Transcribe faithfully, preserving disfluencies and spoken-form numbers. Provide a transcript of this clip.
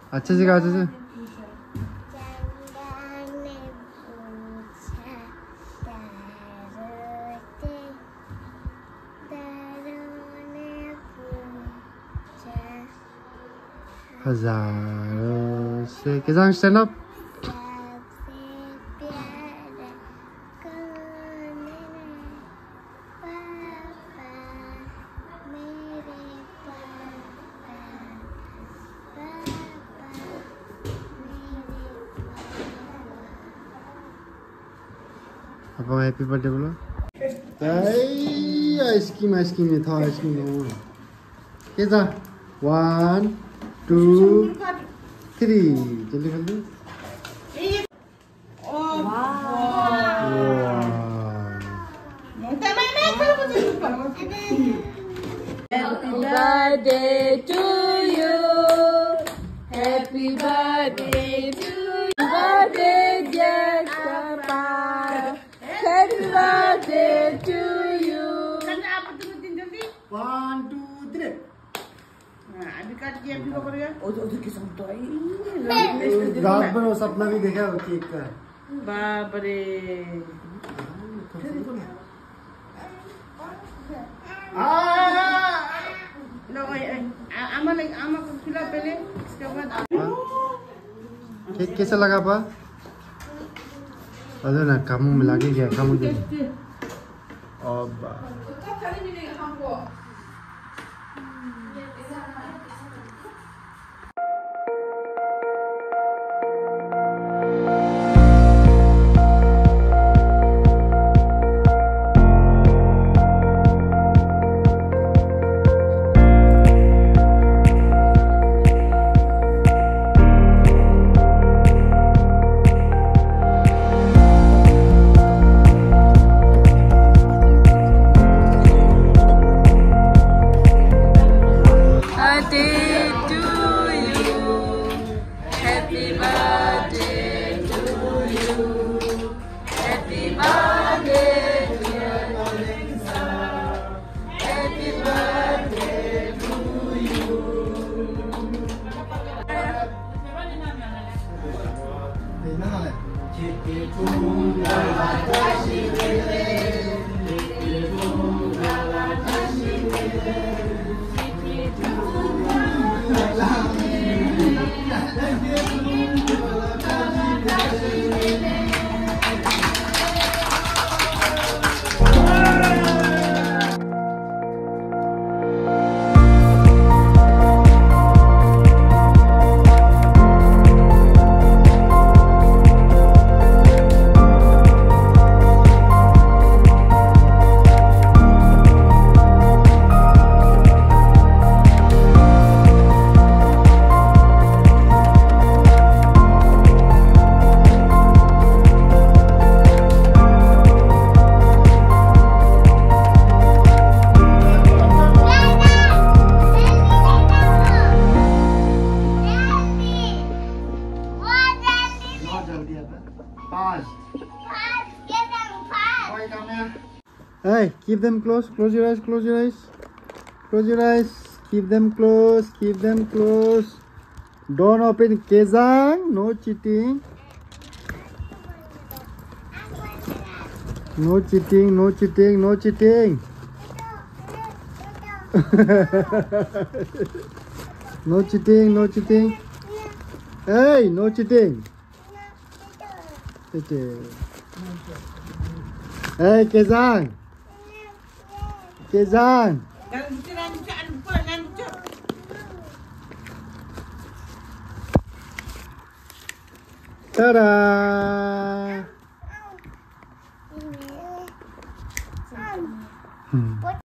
अच्छे से गा अच्छे से। हजारों से केजांग स्टैंड अप। अब हैप्पी बर्थडे बोलो। आइसक्रीम आइसक्रीम में था आइसक्रीम। केजा वन टू थ्री जल्दी जल्दी। Happy birthday to you. Happy birthday to you. Birthday dear Papa. Happy birthday to you. One two three। अभी काट के अभी को करेगा। ओ तो उधर किस्म तो आई। रात भर वो सपना भी देखा वो केक का। बाप रे। लो आमा ले आमा को खिला पहले इसके बाद। केक कैसा लगा पा? अरे ना कामों में लगे क्या कामों में? अब hey, keep them close. Close your eyes. Close your eyes. Close your eyes. Keep them close. Keep them close. Don't open. Kezang, no cheating. No cheating. No cheating. No cheating. No cheating. No cheating. Hey, no cheating. Hey, Kezang. Kezang. Ta-da! Hmm.